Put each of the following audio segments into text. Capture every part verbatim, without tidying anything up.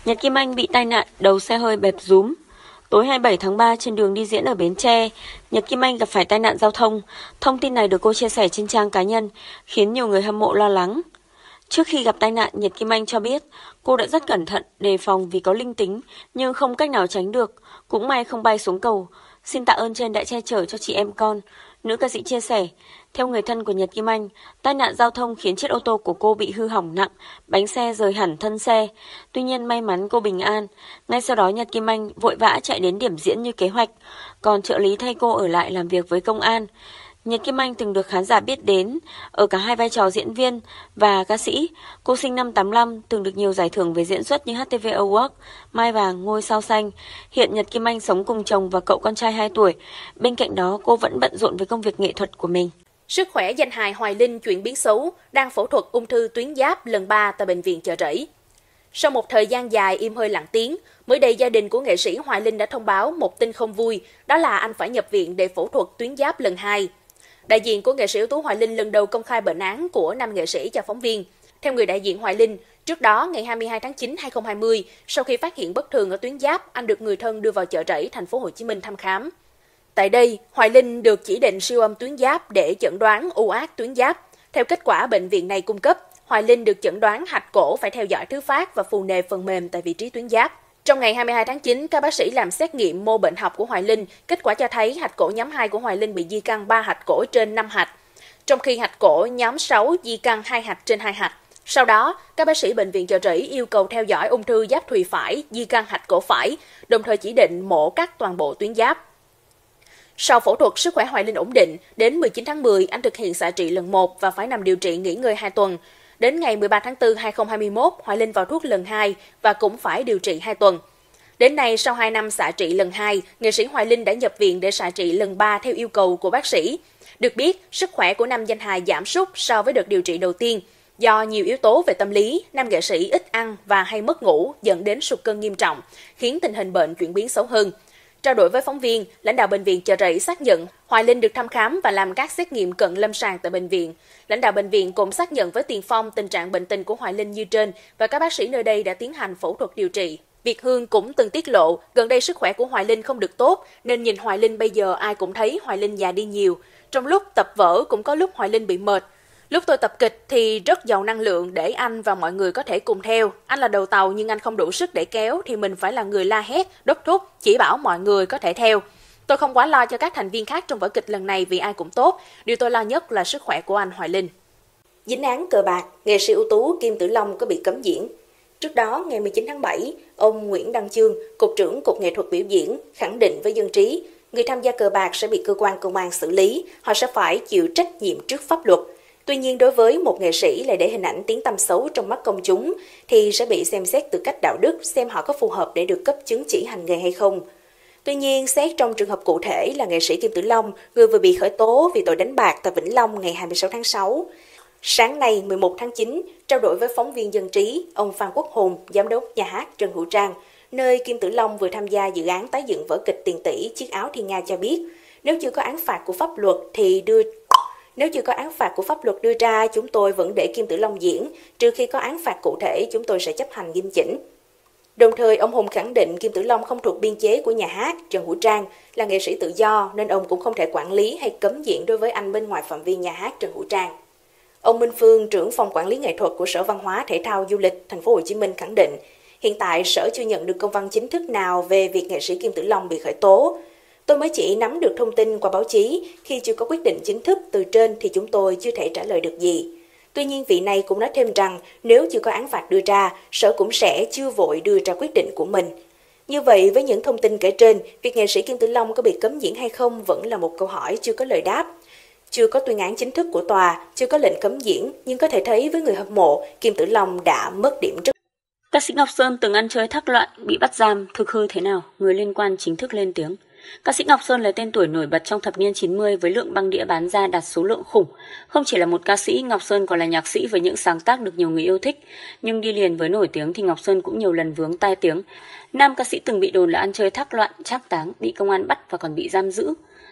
Nhật Kim Anh bị tai nạn đầu xe hơi bẹp rúm. Tối hai mươi bảy tháng ba trên đường đi diễn ở Bến Tre, Nhật Kim Anh gặp phải tai nạn giao thông. Thông tin này được cô chia sẻ trên trang cá nhân, khiến nhiều người hâm mộ lo lắng. Trước khi gặp tai nạn, Nhật Kim Anh cho biết cô đã rất cẩn thận, đề phòng vì có linh tính, nhưng không cách nào tránh được. Cũng may không bay xuống cầu. Xin tạ ơn trên đã che chở cho chị em con. Nữ ca sĩ chia sẻ, theo người thân của Nhật Kim Anh, tai nạn giao thông khiến chiếc ô tô của cô bị hư hỏng nặng, bánh xe rời hẳn thân xe. Tuy nhiên may mắn cô bình an. Ngay sau đó Nhật Kim Anh vội vã chạy đến điểm diễn như kế hoạch, còn trợ lý thay cô ở lại làm việc với công an. Nhật Kim Anh từng được khán giả biết đến ở cả hai vai trò diễn viên và ca sĩ. Cô sinh năm tám lăm, từng được nhiều giải thưởng về diễn xuất như hát tê vê Award, Mai Vàng, Ngôi Sao Xanh. Hiện Nhật Kim Anh sống cùng chồng và cậu con trai hai tuổi. Bên cạnh đó, cô vẫn bận rộn với công việc nghệ thuật của mình. Sức khỏe danh hài Hoài Linh chuyển biến xấu, đang phẫu thuật ung thư tuyến giáp lần ba tại bệnh viện Chợ Rẫy. Sau một thời gian dài im hơi lặng tiếng, mới đây gia đình của nghệ sĩ Hoài Linh đã thông báo một tin không vui, đó là anh phải nhập viện để phẫu thuật tuyến giáp lần hai. Đại diện của nghệ sĩ ưu tú Hoài Linh lần đầu công khai bệnh án của nam nghệ sĩ cho phóng viên. Theo người đại diện Hoài Linh, trước đó ngày hai mươi hai tháng chín năm hai nghìn không trăm hai mươi, sau khi phát hiện bất thường ở tuyến giáp, anh được người thân đưa vào Chợ Rẫy, thành phố Hồ Chí Minh thăm khám. Tại đây, Hoài Linh được chỉ định siêu âm tuyến giáp để chẩn đoán u ác tuyến giáp. Theo kết quả bệnh viện này cung cấp, Hoài Linh được chẩn đoán hạch cổ phải theo dõi thứ phát và phù nề phần mềm tại vị trí tuyến giáp. Trong ngày hai mươi hai tháng chín, các bác sĩ làm xét nghiệm mô bệnh học của Hoài Linh, kết quả cho thấy hạch cổ nhóm hai của Hoài Linh bị di căn ba hạch cổ trên năm hạch, trong khi hạch cổ nhóm sáu di căn hai hạch trên hai hạch. Sau đó, các bác sĩ bệnh viện Chợ Rẫy yêu cầu theo dõi ung thư giáp thùy phải, di căn hạch cổ phải, đồng thời chỉ định mổ cắt toàn bộ tuyến giáp. Sau phẫu thuật, sức khỏe Hoài Linh ổn định. Đến mười chín tháng mười, anh thực hiện xạ trị lần một và phải nằm điều trị nghỉ ngơi hai tuần. Đến ngày mười ba tháng tư năm hai nghìn không trăm hai mươi mốt, Hoài Linh vào thuốc lần hai và cũng phải điều trị hai tuần. Đến nay, sau hai năm xạ trị lần hai, nghệ sĩ Hoài Linh đã nhập viện để xạ trị lần ba theo yêu cầu của bác sĩ. Được biết, sức khỏe của nam danh hài giảm sút so với đợt điều trị đầu tiên. Do nhiều yếu tố về tâm lý, nam nghệ sĩ ít ăn và hay mất ngủ dẫn đến sụt cân nghiêm trọng, khiến tình hình bệnh chuyển biến xấu hơn. Trao đổi với phóng viên, lãnh đạo bệnh viện Chợ Rẫy xác nhận Hoài Linh được thăm khám và làm các xét nghiệm cận lâm sàng tại bệnh viện. Lãnh đạo bệnh viện cũng xác nhận với Tiền Phong tình trạng bệnh tình của Hoài Linh như trên và các bác sĩ nơi đây đã tiến hành phẫu thuật điều trị. Việt Hương cũng từng tiết lộ, gần đây sức khỏe của Hoài Linh không được tốt, nên nhìn Hoài Linh bây giờ ai cũng thấy Hoài Linh già đi nhiều. Trong lúc tập vở cũng có lúc Hoài Linh bị mệt. Lúc tôi tập kịch thì rất giàu năng lượng để anh và mọi người có thể cùng theo. Anh là đầu tàu nhưng anh không đủ sức để kéo thì mình phải là người la hét, đốc thúc, chỉ bảo mọi người có thể theo. Tôi không quá lo cho các thành viên khác trong vở kịch lần này vì ai cũng tốt. Điều tôi lo nhất là sức khỏe của anh Hoài Linh. Dính án cờ bạc, nghệ sĩ ưu tú Kim Tử Long có bị cấm diễn. Trước đó, ngày mười chín tháng bảy, ông Nguyễn Đăng Chương, Cục trưởng Cục Nghệ thuật Biểu diễn, khẳng định với Dân trí, người tham gia cờ bạc sẽ bị cơ quan công an xử lý, họ sẽ phải chịu trách nhiệm trước pháp luật. Tuy nhiên, đối với một nghệ sĩ lại để hình ảnh tiếng tăm xấu trong mắt công chúng, thì sẽ bị xem xét từ cách đạo đức xem họ có phù hợp để được cấp chứng chỉ hành nghề hay không. Tuy nhiên, xét trong trường hợp cụ thể là nghệ sĩ Kim Tử Long, người vừa bị khởi tố vì tội đánh bạc tại Vĩnh Long ngày hai mươi sáu tháng sáu. Sáng nay mười một tháng chín, trao đổi với phóng viên Dân trí, ông Phan Quốc Hùng, giám đốc nhà hát Trần Hữu Trang, nơi Kim Tử Long vừa tham gia dự án tái dựng vở kịch Tiền tỷ Chiếc áo thiên nga cho biết, nếu chưa có án phạt của pháp luật thì đưa Nếu chưa có án phạt của pháp luật đưa ra, chúng tôi vẫn để Kim Tử Long diễn, trừ khi có án phạt cụ thể chúng tôi sẽ chấp hành nghiêm chỉnh. Đồng thời, ông Hùng khẳng định Kim Tử Long không thuộc biên chế của nhà hát Trần Hữu Trang, là nghệ sĩ tự do nên ông cũng không thể quản lý hay cấm diễn đối với anh bên ngoài phạm vi nhà hát Trần Hữu Trang. Ông Minh Phương, trưởng phòng quản lý nghệ thuật của Sở Văn hóa Thể thao Du lịch Thành phố Hồ Chí Minh khẳng định, hiện tại Sở chưa nhận được công văn chính thức nào về việc nghệ sĩ Kim Tử Long bị khởi tố. Tôi mới chỉ nắm được thông tin qua báo chí, khi chưa có quyết định chính thức từ trên thì chúng tôi chưa thể trả lời được gì. Tuy nhiên vị này cũng nói thêm rằng nếu chưa có án phạt đưa ra, Sở cũng sẽ chưa vội đưa ra quyết định của mình. Như vậy, với những thông tin kể trên, việc nghệ sĩ Kim Tử Long có bị cấm diễn hay không vẫn là một câu hỏi chưa có lời đáp. Chưa có tuyên án chính thức của tòa, chưa có lệnh cấm diễn, nhưng có thể thấy với người hâm mộ, Kim Tử Long đã mất điểm rất. Ca sĩ Ngọc Sơn từng ăn chơi thác loạn, bị bắt giam, thực hư thế nào? Người liên quan chính thức lên tiếng. Ca sĩ Ngọc Sơn là tên tuổi nổi bật trong thập niên chín mươi với lượng băng đĩa bán ra đạt số lượng khủng. Không chỉ là một ca sĩ, Ngọc Sơn còn là nhạc sĩ với những sáng tác được nhiều người yêu thích. Nhưng đi liền với nổi tiếng thì Ngọc Sơn cũng nhiều lần vướng tai tiếng. Nam ca sĩ từng bị đồn là ăn chơi thác loạn, trác táng, bị công an bắt và còn bị giam giữ.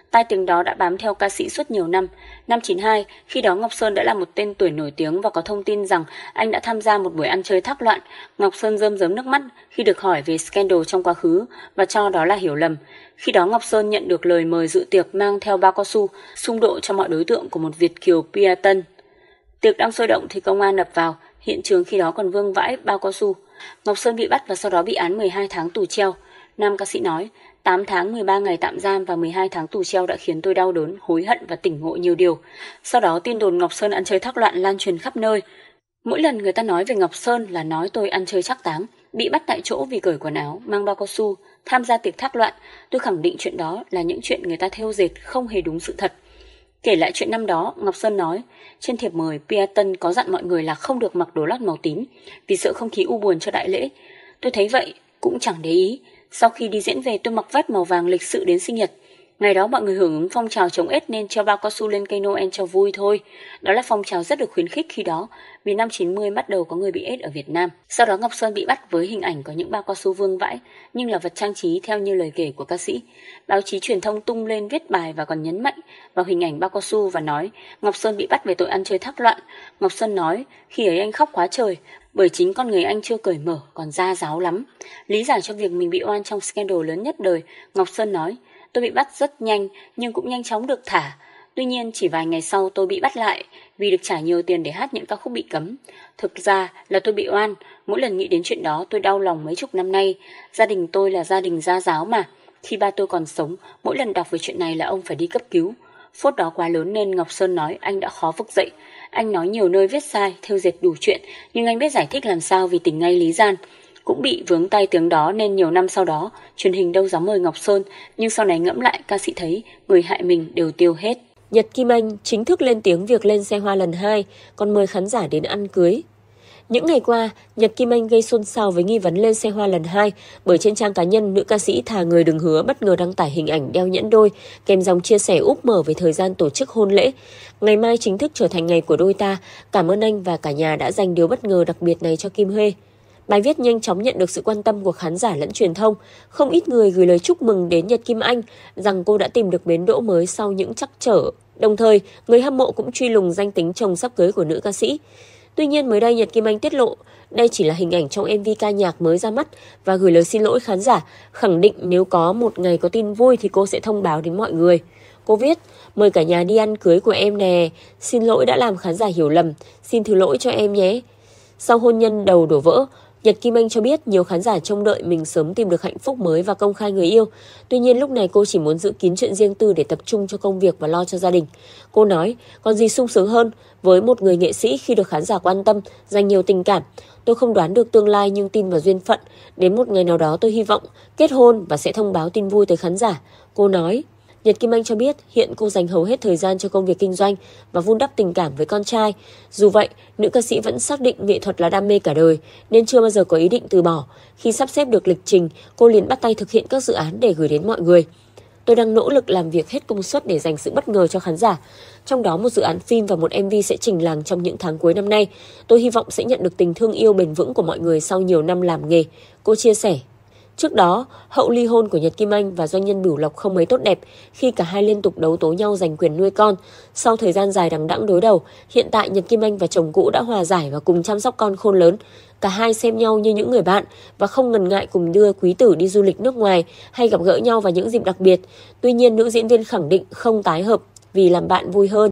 Tai tiếng đó đã bám theo ca sĩ suốt nhiều năm. Năm chín hai, khi đó Ngọc Sơn đã là một tên tuổi nổi tiếng và có thông tin rằng anh đã tham gia một buổi ăn chơi thác loạn. Ngọc Sơn rơm rớm nước mắt khi được hỏi về scandal trong quá khứ và cho đó là hiểu lầm. Khi đó Ngọc Sơn nhận được lời mời dự tiệc mang theo bao cao su, xung độ cho mọi đối tượng của một Việt kiều Pia Tân. Tiệc đang sôi động thì công an ập vào, hiện trường khi đó còn vương vãi bao cao su. Ngọc Sơn bị bắt và sau đó bị án mười hai tháng tù treo. Nam ca sĩ nói, tám tháng mười ba ngày tạm giam và mười hai tháng tù treo đã khiến tôi đau đớn, hối hận và tỉnh ngộ nhiều điều. Sau đó tin đồn Ngọc Sơn ăn chơi thác loạn lan truyền khắp nơi. Mỗi lần người ta nói về Ngọc Sơn là nói tôi ăn chơi trác táng, bị bắt tại chỗ vì cởi quần áo, mang bao cao su, tham gia tiệc thác loạn. Tôi khẳng định chuyện đó là những chuyện người ta thêu dệt, không hề đúng sự thật. Kể lại chuyện năm đó, Ngọc Sơn nói, trên thiệp mời Pia Tân có dặn mọi người là không được mặc đồ lót màu tím vì sợ không khí u buồn cho đại lễ. Tôi thấy vậy, cũng chẳng để ý. Sau khi đi diễn về tôi mặc vest màu vàng lịch sự đến sinh nhật. Ngày đó mọi người hưởng ứng phong trào chống AIDS nên treo bao cao su lên cây Noel cho vui thôi. Đó là phong trào rất được khuyến khích khi đó, vì năm chín mươi bắt đầu có người bị AIDS ở Việt Nam. Sau đó Ngọc Sơn bị bắt với hình ảnh có những bao cao su vương vãi, nhưng là vật trang trí theo như lời kể của ca sĩ. Báo chí truyền thông tung lên viết bài và còn nhấn mạnh vào hình ảnh bao cao su và nói Ngọc Sơn bị bắt về tội ăn chơi thác loạn. Ngọc Sơn nói, khi ấy anh khóc quá trời, bởi chính con người anh chưa cởi mở, còn da ráo lắm. Lý giải cho việc mình bị oan trong scandal lớn nhất đời, Ngọc Sơn nói, tôi bị bắt rất nhanh nhưng cũng nhanh chóng được thả. Tuy nhiên chỉ vài ngày sau tôi bị bắt lại vì được trả nhiều tiền để hát những ca khúc bị cấm. Thực ra là tôi bị oan, mỗi lần nghĩ đến chuyện đó tôi đau lòng mấy chục năm nay. Gia đình tôi là gia đình gia giáo mà. Khi ba tôi còn sống, mỗi lần đọc về chuyện này là ông phải đi cấp cứu. Phốt đó quá lớn nên Ngọc Sơn nói anh đã khó vực dậy. Anh nói nhiều nơi viết sai, thêu dệt đủ chuyện, nhưng anh biết giải thích làm sao vì tình ngay lý gian. Cũng bị vướng tay tiếng đó nên nhiều năm sau đó, truyền hình đâu dám mời Ngọc Sơn, nhưng sau này ngẫm lại ca sĩ thấy người hại mình đều tiêu hết. Nhật Kim Anh chính thức lên tiếng việc lên xe hoa lần hai, còn mời khán giả đến ăn cưới. Những ngày qua, Nhật Kim Anh gây xôn xao với nghi vấn lên xe hoa lần hai bởi trên trang cá nhân, nữ ca sĩ thà người đừng hứa bất ngờ đăng tải hình ảnh đeo nhẫn đôi kèm dòng chia sẻ úp mở về thời gian tổ chức hôn lễ. Ngày mai chính thức trở thành ngày của đôi ta. Cảm ơn anh và cả nhà đã dành điều bất ngờ đặc biệt này cho Kim Huê. Bài viết nhanh chóng nhận được sự quan tâm của khán giả lẫn truyền thông. Không ít người gửi lời chúc mừng đến Nhật Kim Anh rằng cô đã tìm được bến đỗ mới sau những trắc trở. Đồng thời, người hâm mộ cũng truy lùng danh tính chồng sắp cưới của nữ ca sĩ. Tuy nhiên mới đây Nhật Kim Anh tiết lộ đây chỉ là hình ảnh trong em vê ca nhạc mới ra mắt và gửi lời xin lỗi khán giả, khẳng định nếu có một ngày có tin vui thì cô sẽ thông báo đến mọi người. Cô viết, mời cả nhà đi ăn cưới của em nè, xin lỗi đã làm khán giả hiểu lầm, xin thứ lỗi cho em nhé. Sau hôn nhân đầu đổ vỡ, Nhật Kim Anh cho biết nhiều khán giả trông đợi mình sớm tìm được hạnh phúc mới và công khai người yêu. Tuy nhiên lúc này cô chỉ muốn giữ kín chuyện riêng tư để tập trung cho công việc và lo cho gia đình. Cô nói, còn gì sung sướng hơn với một người nghệ sĩ khi được khán giả quan tâm, dành nhiều tình cảm. Tôi không đoán được tương lai nhưng tin vào duyên phận. Đến một ngày nào đó tôi hy vọng kết hôn và sẽ thông báo tin vui tới khán giả. Cô nói. Nhật Kim Anh cho biết hiện cô dành hầu hết thời gian cho công việc kinh doanh và vun đắp tình cảm với con trai. Dù vậy, nữ ca sĩ vẫn xác định nghệ thuật là đam mê cả đời nên chưa bao giờ có ý định từ bỏ. Khi sắp xếp được lịch trình, cô liền bắt tay thực hiện các dự án để gửi đến mọi người. Tôi đang nỗ lực làm việc hết công suất để dành sự bất ngờ cho khán giả. Trong đó một dự án phim và một em vê sẽ trình làng trong những tháng cuối năm nay. Tôi hy vọng sẽ nhận được tình thương yêu bền vững của mọi người sau nhiều năm làm nghề. Cô chia sẻ. Trước đó, hậu ly hôn của Nhật Kim Anh và doanh nhân Bửu Lộc không mấy tốt đẹp khi cả hai liên tục đấu tố nhau giành quyền nuôi con. Sau thời gian dài đằng đẵng đối đầu, hiện tại Nhật Kim Anh và chồng cũ đã hòa giải và cùng chăm sóc con khôn lớn. Cả hai xem nhau như những người bạn và không ngần ngại cùng đưa quý tử đi du lịch nước ngoài hay gặp gỡ nhau vào những dịp đặc biệt. Tuy nhiên, nữ diễn viên khẳng định không tái hợp vì làm bạn vui hơn.